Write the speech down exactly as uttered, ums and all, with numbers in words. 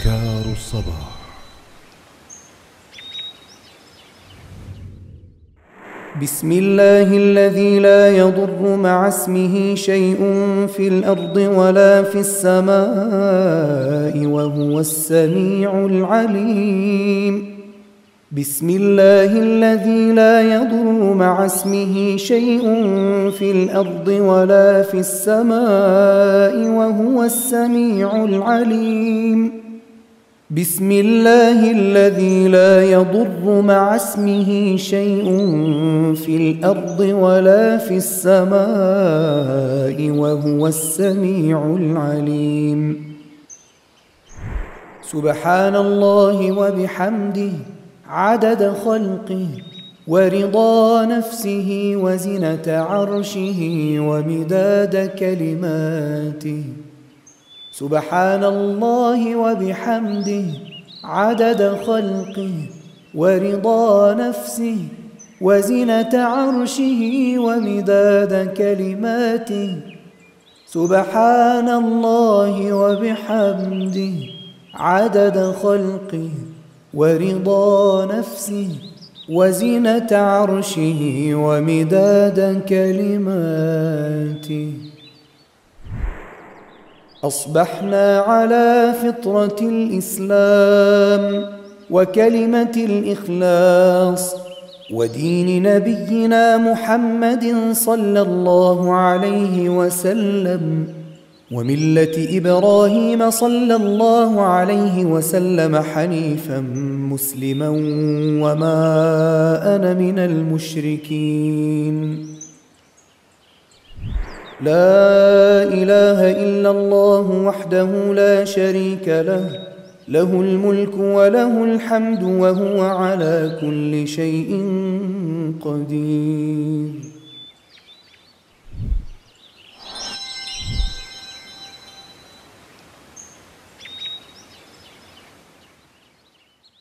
أذكار الصباح. بسم الله الذي لا يضر مع اسمه شيء في الأرض ولا في السماء وهو السميع العليم. بسم الله الذي لا يضر مع اسمه شيء في الأرض ولا في السماء وهو السميع العليم. بسم الله الذي لا يضر مع اسمه شيء في الأرض ولا في السماء وهو السميع العليم. سبحان الله وبحمده عدد خلقه ورضا نفسه وزنة عرشه ومداد كلماته. سبحان الله وبحمده عدد خلقه ورضا نفسه وزنة عرشه ومداد كلماته. سبحان الله وبحمده عدد خلقه ورضا نفسه وزنة عرشه ومداد كلماته. أصبحنا على فطرة الإسلام وكلمة الإخلاص ودين نبينا محمد صلى الله عليه وسلم وملة إبراهيم صلى الله عليه وسلم حنيفا مسلما وما أنا من المشركين. لا إله إلا الله وحده لا شريك له، له الملك وله الحمد وهو على كل شيء قدير.